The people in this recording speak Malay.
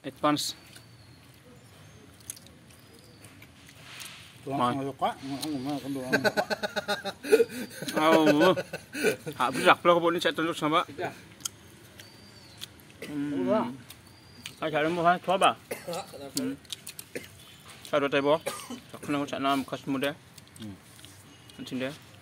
advance. Tulang suka, nggak kan doang. Oh, berak pula kau ni saya tunjuk sama. Saya mau kan, coba. Saya dah tahu. Saya nak cakap nama khas muda. Macam dia.